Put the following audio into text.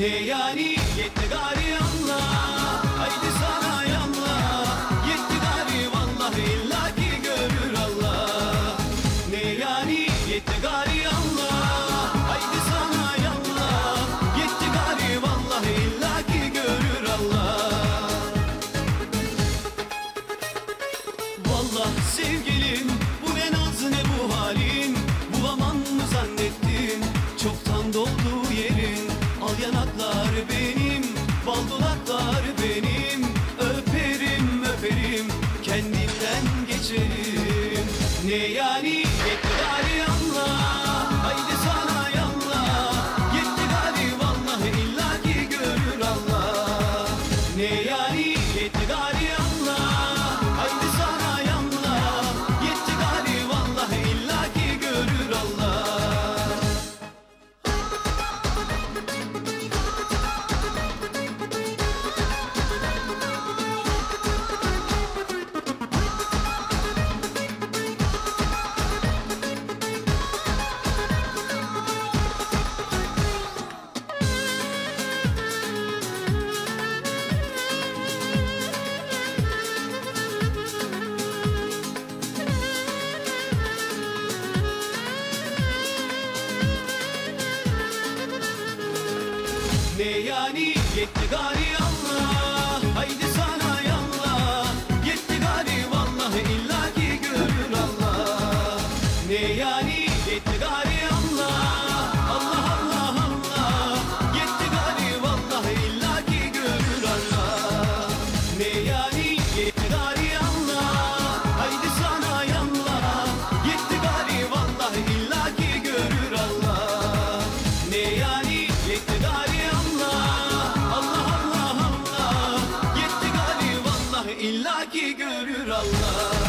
Ne yani yetti gari Allah, haydi sana yallah. Yetti gari vallahi illaki görür Allah. Ne yani yetti gari Allah, haydi sana yallah. Yetti gari vallahi illaki görür Allah. Vallahi sevgilim, bu ne naz ne bu halin. Bulamam mı zannettin, çoktan doldu yerin. Al yanaklar benim, bal dudaklar benim. Öperim öperim, kendimden geçerim. Ne yani yetti gari Allah, haydi sana yallah. Yetti gari vallahi illaki görür Allah. Ne yani yetti gari Allah, haydi sana yallah. Yetti gari vallahi illaki görür Allah. Ne yani yetti gari Allah, haydi sana yallah. Yetti gari vallahi illaki görür Allah. Ne yani yetti gari Allah, Allah Allah Allah. Yetti gari vallahi illaki görür Allah. Ne yani yetti gari Allah, haydi sana yallah. Yetti gari vallahi illaki görür Allah. Ne yani yetti gari İlla ki görür Allah.